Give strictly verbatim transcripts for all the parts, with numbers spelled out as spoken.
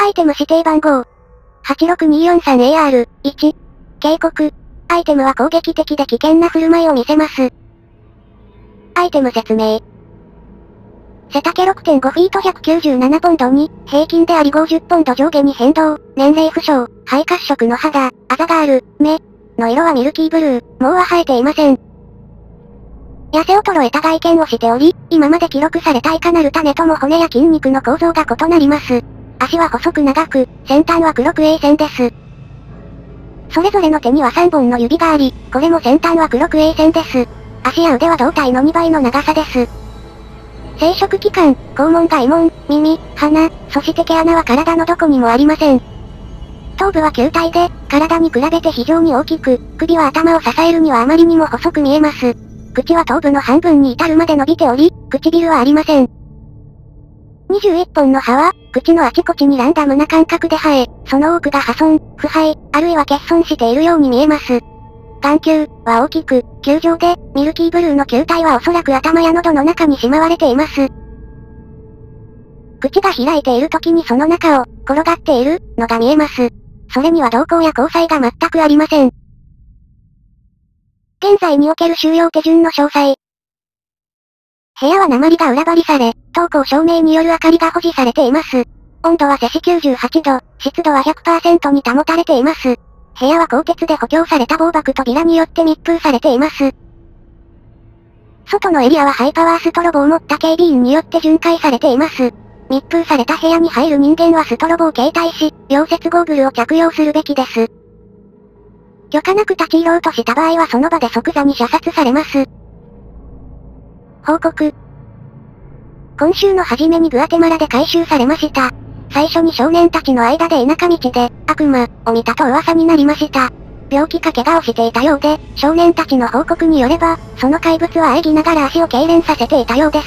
アイテム指定番号。はちろくにーよんさんエーアールいち。警告。アイテムは攻撃的で危険な振る舞いを見せます。アイテム説明。背丈 ろくてんご フィートひゃくきゅうじゅうななポンドに、平均でありごじゅうポンド上下に変動、年齢不詳、灰褐色の肌、あざがある、目の色はミルキーブルー、毛は生えていません。痩せ衰えた外見をしており、今まで記録されたいかなる種とも骨や筋肉の構造が異なります。足は細く長く、先端は黒く鋭線です。それぞれの手にはさんぼんの指があり、これも先端は黒く鋭線です。足や腕は胴体のにばいの長さです。生殖器官、肛門外門、耳、鼻、そして毛穴は体のどこにもありません。頭部は球体で、体に比べて非常に大きく、首は頭を支えるにはあまりにも細く見えます。口は頭部の半分に至るまで伸びており、唇はありません。にじゅういっぽんの歯は、口のあちこちにランダムな間隔で生え、その多くが破損、腐敗、あるいは欠損しているように見えます。眼球は大きく、球状で、ミルキーブルーの球体はおそらく頭や喉の中にしまわれています。口が開いている時にその中を、転がっている、のが見えます。それには瞳孔や交際が全くありません。現在における収容手順の詳細。部屋は鉛が裏張りされ、灯光照明による明かりが保持されています。温度は摂氏きゅうじゅうはちど、湿度は ひゃくパーセント に保たれています。部屋は鋼鉄で補強された防爆扉によって密封されています。外のエリアはハイパワーストロボを持った警備員によって巡回されています。密封された部屋に入る人間はストロボを携帯し、溶接ゴーグルを着用するべきです。許可なく立ち入ろうとした場合はその場で即座に射殺されます。報告。今週の初めにグアテマラで回収されました。最初に少年たちの間で田舎道で、悪魔、を見たと噂になりました。病気か怪我をしていたようで、少年たちの報告によれば、その怪物は喘ぎながら足を痙攣させていたようです。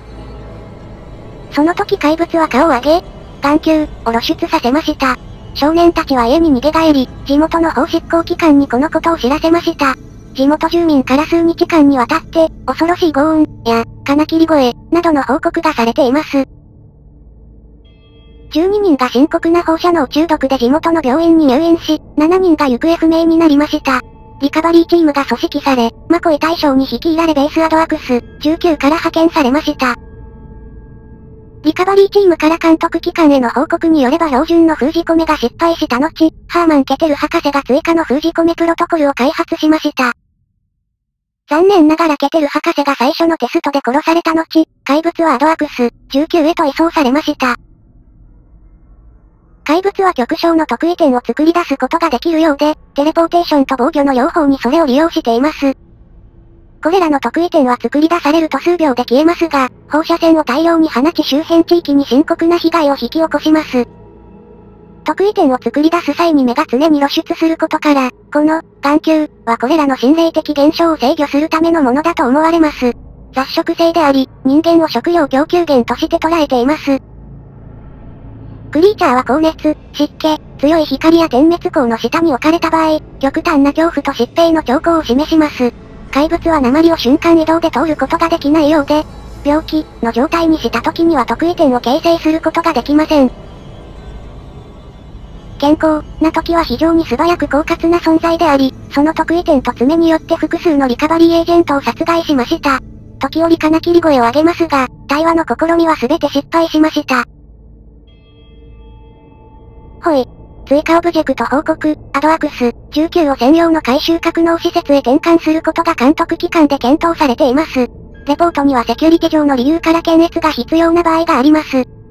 その時怪物は顔を上げ、眼球、を露出させました。少年たちは家に逃げ帰り、地元の法執行機関にこのことを知らせました。地元住民から数日間にわたって、恐ろしい轟音、や、金切り声、などの報告がされています。じゅうににんが深刻な放射能中毒で地元の病院に入院し、ななにんが行方不明になりました。リカバリーチームが組織され、マコイ大将に率いられベースアドワクス、じゅうきゅうから派遣されました。リカバリーチームから監督機関への報告によれば標準の封じ込めが失敗した後、ハーマン・ケテル博士が追加の封じ込めプロトコルを開発しました。残念ながらケテル博士が最初のテストで殺された後、怪物はアドワクス、じゅうきゅうへと移送されました。怪物は極小の得意点を作り出すことができるようで、テレポーテーションと防御の両方にそれを利用しています。これらの得意点は作り出されると数秒で消えますが、放射線を大量に放ち周辺地域に深刻な被害を引き起こします。得意点を作り出す際に目が常に露出することから、この、眼球、はこれらの心霊的現象を制御するためのものだと思われます。雑食性であり、人間を食料供給源として捉えています。クリーチャーは高熱、湿気、強い光や点滅光の下に置かれた場合、極端な恐怖と疾病の兆候を示します。怪物は鉛を瞬間移動で通ることができないようで、病気の状態にした時には得意点を形成することができません。健康な時は非常に素早く狡猾な存在であり、その得意点と爪によって複数のリカバリーエージェントを殺害しました。時折金切り声を上げますが、対話の試みは全て失敗しました。ほい。追加オブジェクト報告、アドワクス、じゅうきゅうを専用の回収格納施設へ転換することが監督機関で検討されています。レポートにはセキュリティ上の理由から検閲が必要な場合があります。